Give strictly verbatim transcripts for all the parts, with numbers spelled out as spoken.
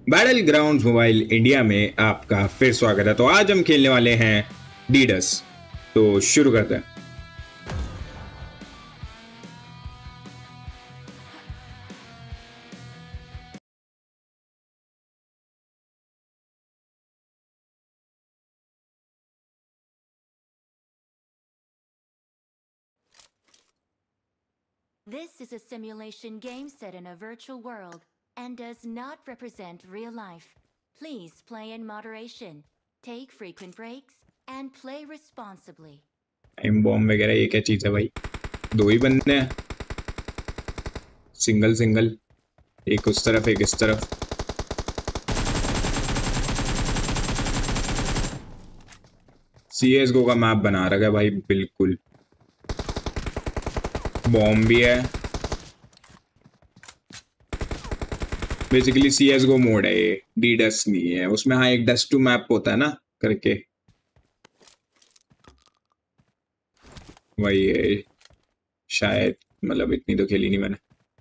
Battle grounds mobile India में आपका फिर स्वागत है। तो आज हम खेलने वाले हैं डीडस। तो शुरू करते हैं। This is a simulation game set in a virtual world and does not represent real life. Please play in moderation, take frequent breaks, and play responsibly. Time bomb वगैरह ये क्या चीज है भाई? दो ही बंदे हैं, सिंगल सिंगल, एक उस तरफ एक इस तरफ। सी एस गो का मैप बना रखा है भाई, बिल्कुल। बॉम्ब भी है, basically C S go mode है ये, डी डस्ट नहीं है उसमें। हाँ, एक डस्ट टू मैप होता है ना करके, वही है शायद। मतलब इतनी तो खेली नहीं मैंने।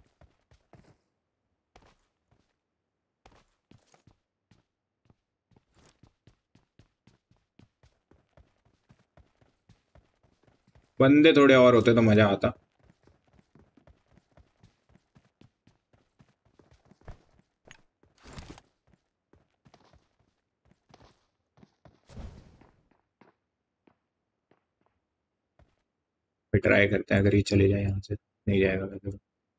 बंदे थोड़े और होते तो मजा आता। ट्राई करते हैं, अगर ये चले जाए यहाँ से। नहीं जाएगा वैसे।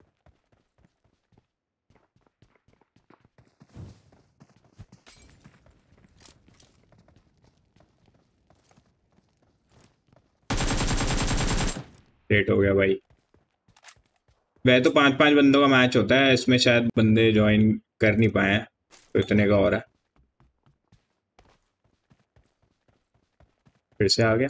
लेट हो गया भाई। वह तो पांच पांच बंदों का मैच होता है, इसमें शायद बंदे ज्वाइन कर नहीं पाए हैं, तो इतने का और है। फिर से आ गया।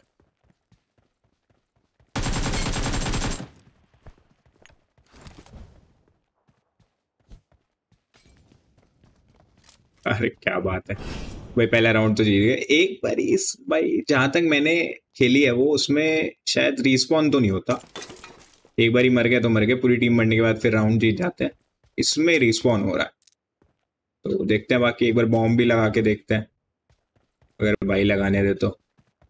अरे क्या बात है भाई, पहला राउंड तो जीत गए एक बार। इस भाई जहां तक मैंने खेली है वो, उसमें शायद रिस्पॉन तो नहीं होता। एक बार ही मर गया तो मर गए, पूरी टीम मरने के बाद फिर राउंड जीत जाते हैं। इसमें रिस्पॉन हो रहा है, तो देखते हैं। बाकी एक बार बॉम्ब भी लगा के देखते हैं, अगर भाई लगाने दे तो।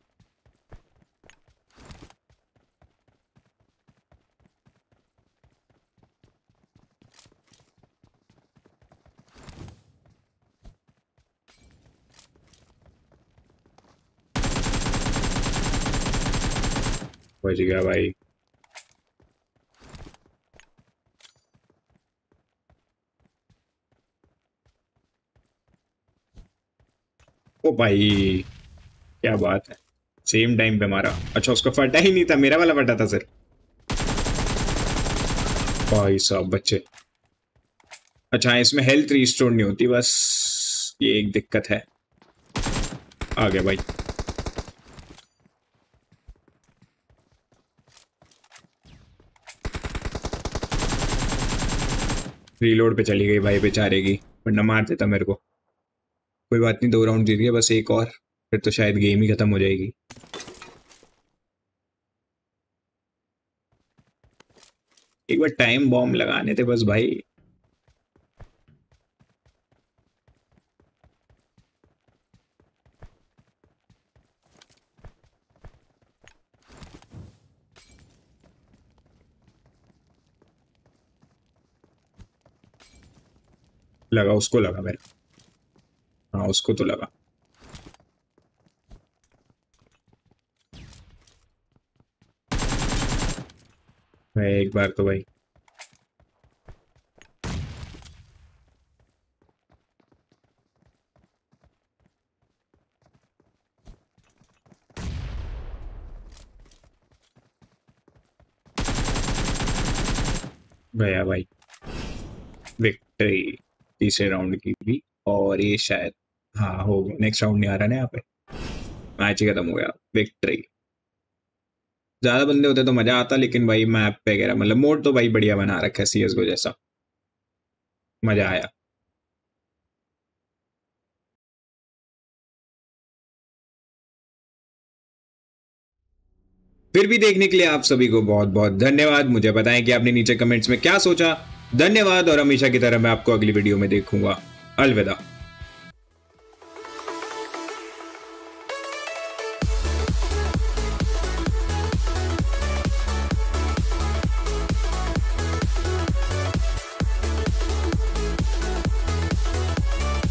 बच गया भाई। ओ भाई क्या बात है, सेम टाइम पे मारा। अच्छा, उसका फटा ही नहीं था, मेरा वाला फटा था सर। भाई साहब बच्चे। अच्छा, इसमें हेल्थ रिस्टोर नहीं होती, बस ये एक दिक्कत है। आ गया भाई। रीलोड पे चली गई भाई बेचारे की, वरना मार देता मेरे को। कोई बात नहीं, दो राउंड जीत गया, बस एक और, फिर तो शायद गेम ही खत्म हो जाएगी। एक बार टाइम बॉम्ब लगाने थे बस भाई। लगा, उसको लगा मेरा। हाँ, उसको तो लगा। मैं एक बार तो भाई। गया भाई, विक्ट्री तीसरे राउंड की भी। और ये शायद, हाँ हो गया। नेक्स्ट राउंड नहीं आ रहा ना यहाँ पे, मैच ही खत्म हो गया, विक्ट्री। ज्यादा बंदे होते तो मजा आता, लेकिन भाई मैप वगैरह मतलब मोड तो भाई बढ़िया बना रखा है सी एस गो जैसा। मजा आया। फिर भी देखने के लिए आप सभी को बहुत बहुत धन्यवाद। मुझे बताएं कि आपने नीचे कमेंट्स में क्या सोचा। धन्यवाद, और हमेशा की तरह मैं आपको अगली वीडियो में देखूंगा। अलविदा।